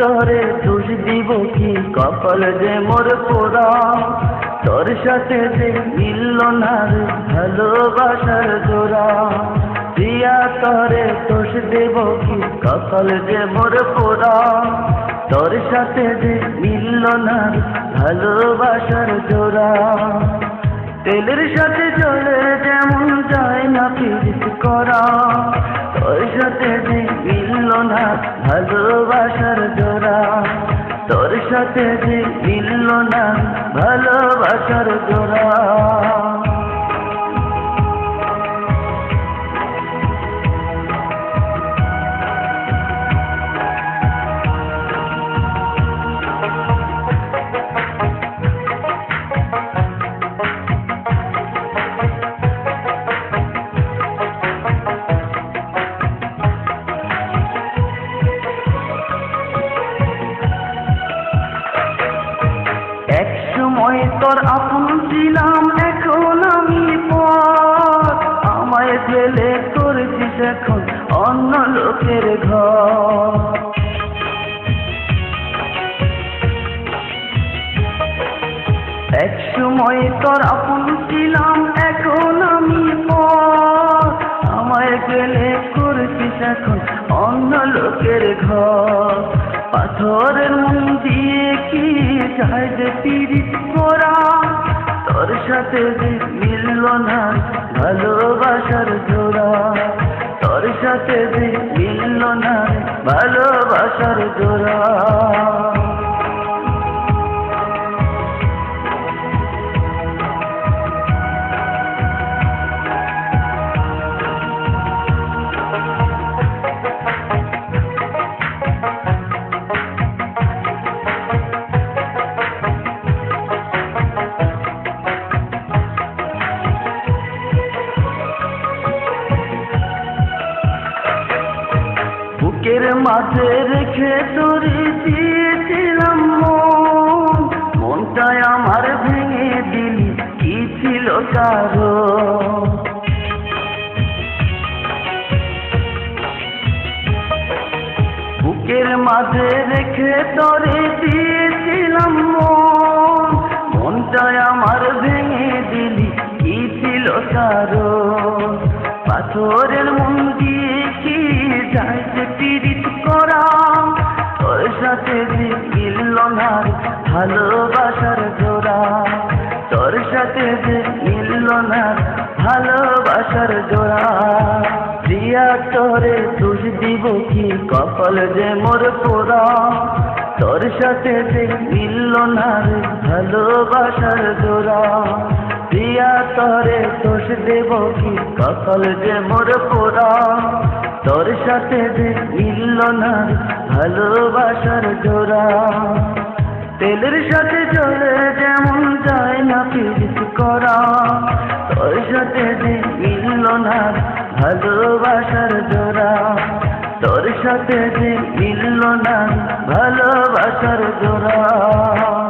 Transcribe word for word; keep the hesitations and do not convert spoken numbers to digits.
তোরে দোষ দিব কি কপাল যে মোর পোড়া, তোর সাথে যে মিলল না রে ভালোবাসার জোড়া। প্রিয়া তোরে দোষ দেব কি কপাল যে মোর পোড়া, তোর সাথে যে মিলল না রে ভালোবাসার জোড়া। তেলের সাথে জলের যেমন যায় না পিরিত করা, তোর সাথে যে মিলল না ভালোবাসার জোড়া, তোর সাথে যে মিলল না ভালোবাসার জোড়া। একসময় তোর আপন ছিলাম, এখন আমি পর, আমায় ফেলে করেছিস এখন অন্য লোকের ঘর। একসময় তোর আপন ছিলাম, এখন আমি পর, আমায় ফেলে করেছিস এখন অন্য লোকের ঘর। পাথরের মন দিয়ে কি চাই যে পিরিত করা, তোর সাথে যে মিলল না ভালোবাসার জোড়া, তোর সাথে যে মিলল না ভালোবাসার জোড়া। বুকের মাঝে রেখে তোরে দিয়েছিলাম মন, মনটাই আমার ভেঙে দিলি কি ছিল কারো। বুকের মাঝে রেখে তোরে দিয়েছিলাম মন, মনটাই আমার ভেঙে দিলি কি ছিল কারো। পাথরের মন দিয়ে কি যায় যে পিরিত করা, তোর সাথে যে মিলল না ভালোবাসার জোড়া, তোর সাথে যে মিলল না ভালোবাসার জোড়া। প্রিয়া তোরে দোষ দিব কি কপাল যে মোর পোড়া, তোর সাথে যে মিলল না ভালোবাসার জোড়া। প্রিয়া তোরে দোষ দেব কি কপাল যে মোর পোড়া, তোর সাথে যে মিলল না ভালোবাসার জোড়া। তেলের সাথে জলে যেমন যায় না পিরিত করা, তোর সাথে যে মিলল না ভালোবাসার জোড়া, তোর সাথে যে মিলল না ভালোবাসার জোড়া।